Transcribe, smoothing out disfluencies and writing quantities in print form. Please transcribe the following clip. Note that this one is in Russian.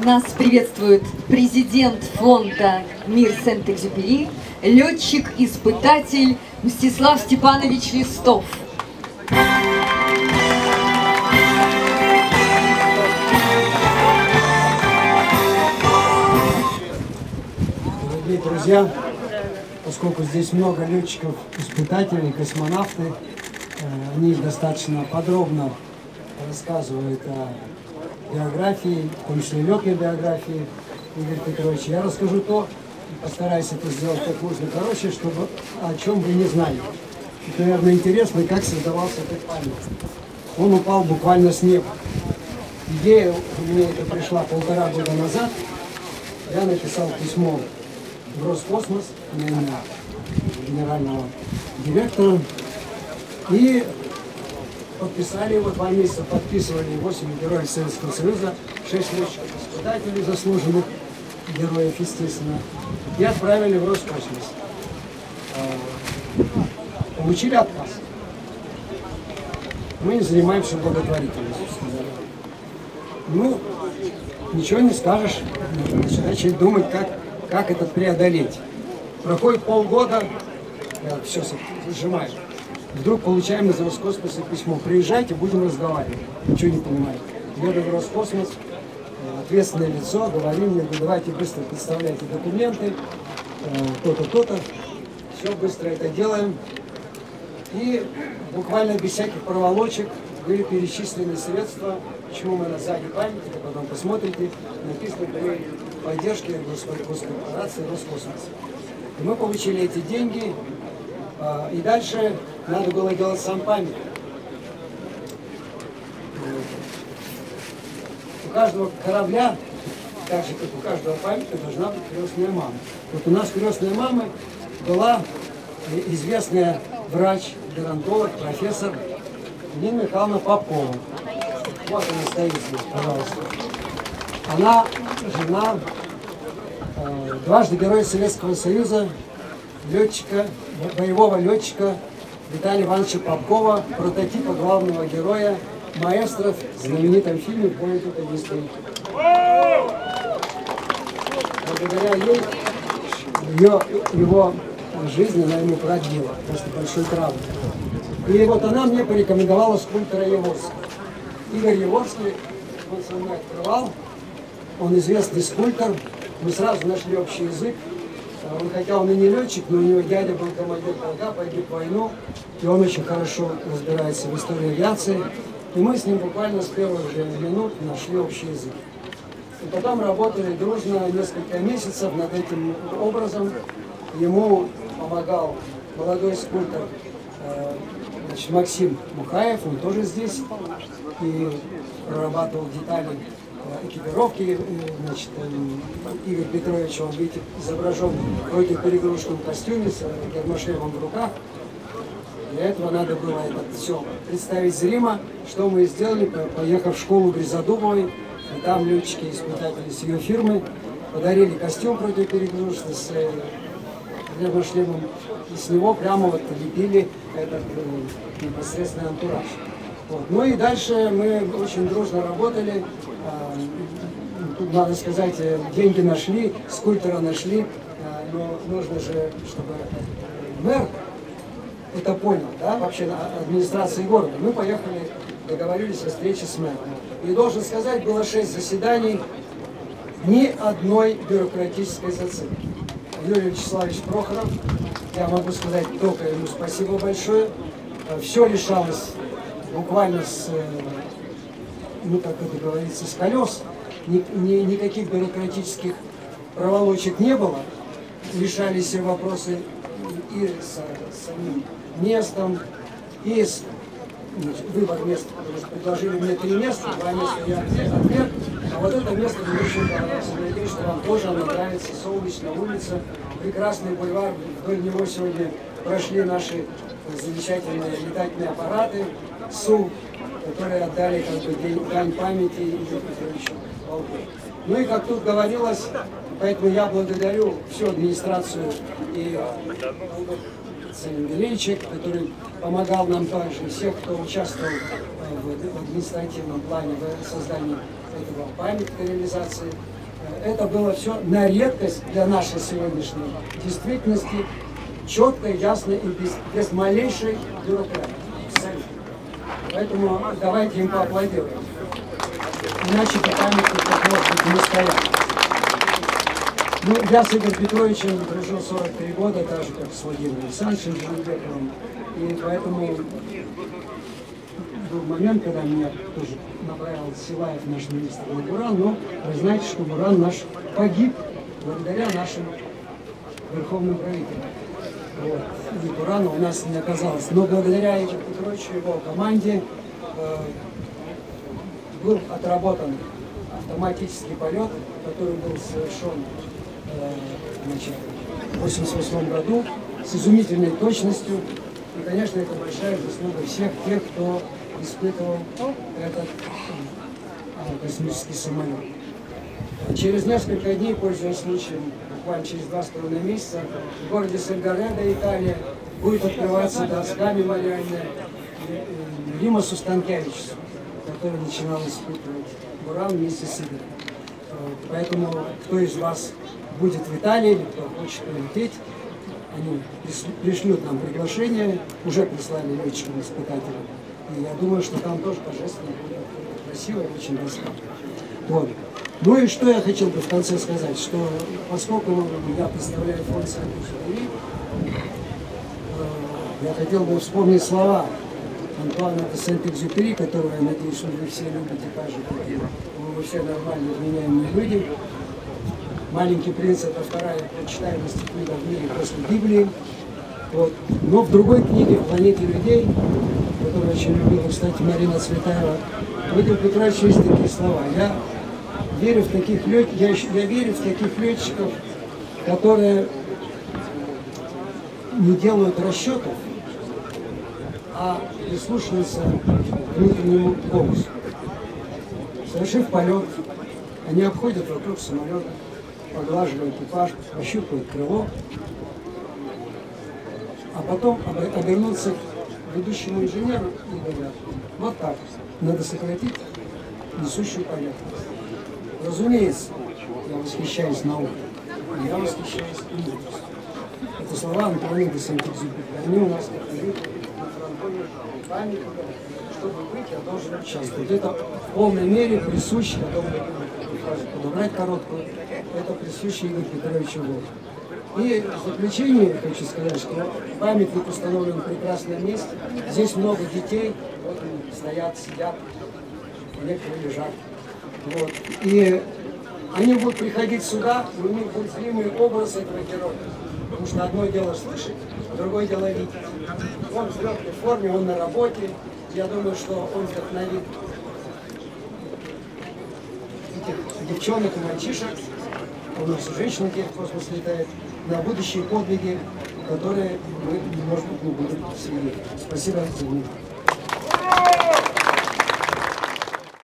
Нас приветствует президент фонда «Мир Сент-Экзюпери», летчик-испытатель Мстислав Степанович Листов. Дорогие друзья, поскольку здесь много летчиков-испытателей, космонавты, они достаточно подробно рассказывают о биографии, в том числе летной биографии Игоря Петровича. Я расскажу то, и постараюсь это сделать как можно короче, чтобы о чем вы не знали. Это, наверное, интересно, как создавался этот памятник. Он упал буквально с неба. Идея у меня это пришла 1,5 года назад. Я написал письмо в Роскосмос, генерального директора, и подписали его 2 месяца, подписывали 8 героев Советского Союза, 6 летчиков-испытателей, заслуженных героев, естественно, и отправили в Роскосмос. Получили отказ. Мы не занимаемся благотворительностью, сказали. Ну, ничего не скажешь, начать думать, как это преодолеть. Проходит полгода, я все сжимаю. Вдруг получаем из Роскосмоса письмо: приезжайте, будем разговаривать. Ничего не понимаю. Еду в Роскосмос, ответственное лицо, говорим мне: давайте быстро представляйте документы, то-то, то-то. Все быстро это делаем. И буквально без всяких проволочек были перечислены средства, почему мы на сзади памятника, потом посмотрите, написано при поддержке госкорпорации Роскосмос. И мы получили эти деньги, и дальше надо было делать сам памятник. У каждого корабля, так же как у каждого памятника, должна быть крестная мама. Вот у нас крестная мама была известная врач, геронтолог, профессор Нина Михайловна Попкова. Вот она стоит здесь, пожалуйста. Она жена дважды Героя Советского Союза, летчика, боевого летчика Виталия Ивановича Попкова, прототипа главного героя маэстро в знаменитом фильме «Бой тут один стоит». Благодаря ей его жизнь она ему продлила после большой травмы. И вот она мне порекомендовала скульптора Яворского. Игорь Яворский, он со мной открывал, он известный скульптор, мы сразу нашли общий язык. Хотя он и не летчик, но у него дядя был командир полка, погиб в войну, и он очень хорошо разбирается в истории авиации. И мы с ним буквально с первых же минут нашли общий язык. И потом работали дружно несколько месяцев над этим образом. Ему помогал молодой скульптор Максим Мухаев, он тоже здесь, и прорабатывал детали экипировки. Значит, Игорь Петрович, он, видите, изображен в противоперегрузочном костюме с гермошлемом в руках. Для этого надо было это все представить зримо, что мы сделали, поехав в школу Гризодубовой, и там летчики-испытатели с ее фирмы подарили костюм противоперегрузочный с гермошлемом, и с него прямо вот лепили этот непосредственный антураж. Вот. Ну и дальше мы очень дружно работали. Тут, надо сказать, деньги нашли, скульптора нашли, но нужно же, чтобы мэр это понял, да, вообще администрации города. Мы поехали, договорились о встрече с мэром. И должен сказать, было 6 заседаний, ни одной бюрократической зацепки. Юрий Вячеславович Прохоров, я могу сказать только ему спасибо большое. Все решалось буквально с, ну как это говорится, с колес. Никаких бюрократических проволочек не было. Решались все вопросы и с самим местом, и с выбор места. Потому что предложили мне 3 места, 2 места я отверг, а вот это место мне очень понравилось. Надеюсь, что вам тоже оно нравится. Солнечная улица, прекрасный бульвар. Вдоль него сегодня прошли наши замечательные летательные аппараты СУ, которые отдали как бы дань памяти Игорю Петровичу Волкову. Ну и как тут говорилось, поэтому я благодарю всю администрацию и Ильичек, который помогал нам также, всех, кто участвовал в административном плане в создании это была памятка реализации. Это было все на редкость для нашей сегодняшней действительности, четко, ясно и без малейшей бюрократии. Поэтому давайте им поаплодируем. Иначе по памятнику как может быть не стоять. Ну, я с Игорем Петровичем дружил 43 года, так же, как с Владимиром Александровичем Жанбековым. И поэтому был момент, когда меня тоже направил Силаев, наш министр, на Буран. Но вы знаете, что Буран наш погиб благодаря нашим верховным правителям. Вот. И Бурана у нас не оказалось. Но благодаря Игорю Петровичу и его команде был отработан автоматический полет, который был совершен в 1988 году с изумительной точностью. И, конечно, это большая заслуга всех тех, кто испытывал этот космический самолет. Через несколько дней, пользуясь случаем, буквально через 2,5 месяца, в городе Сальгаредо, Италия, будет открываться доска мемориальная Римасу Станкевичусу, который начинал испытывать Буран вместе с Игорем. Поэтому, кто из вас будет в Италии, или кто хочет полететь, они пришлют нам приглашение, уже прислали летчикам-испытателям. И я думаю, что там тоже торжественно будет красиво и очень доска. Вот. Ну и что я хотел бы в конце сказать, что поскольку я представляю фонд Сент-Экзюпери, я хотел бы вспомнить слова Антуана де Сент-Экзюпери, которого, я надеюсь, вы все любите так же, как и вы все нормальные, вменяемые люди. «Маленький принц» — это вторая по читаемости книга в мире после Библии. Вот. Но в другой книге «В планете людей», которую очень любила, кстати, Марина Цветаева, у Игоря Петровича есть такие слова. Я верю в таких летчиков, которые не делают расчетов, а прислушиваются к внутреннему голосу. Совершив полет, они обходят вокруг самолета, поглаживают экипаж, пощупают крыло, а потом обернуться к ведущему инженеру и говорят: вот так, надо сократить несущую поверхность. Разумеется, я восхищаюсь наукой, я восхищаюсь мудростью. Это слова Антуана де Сент-Экзюпери. Они у нас как на фронтоне памятника. Чтобы быть, я должен участвовать. Это в полной мере присуще, я думаю, подобрать короткую, это присуще Игорю Петровичу Волкову. И в заключение хочу сказать, что памятник установлен в прекрасном месте. Здесь много детей, вот они стоят, сидят, некоторые лежат. Вот. И они будут приходить сюда, и у них будет зримый образ этого героя. Потому что одно дело слышать, а другое дело видеть. Он в легкой форме, он на работе. Я думаю, что он вдохновит этих девчонок и мальчишек, у нас и женщины в космос летают, на будущие подвиги, которые мы, может быть, не будем свидетелем. Спасибо за внимание.